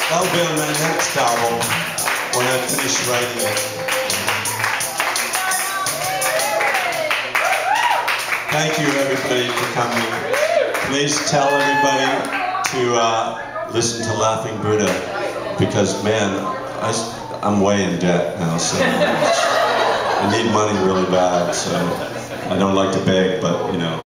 That'll be on my next album when I finish writing it. Thank you everybody for coming. Please tell everybody to listen to Laughing Buddha, because man, I'm way in debt now, so I need money really bad, so I don't like to beg, but you know.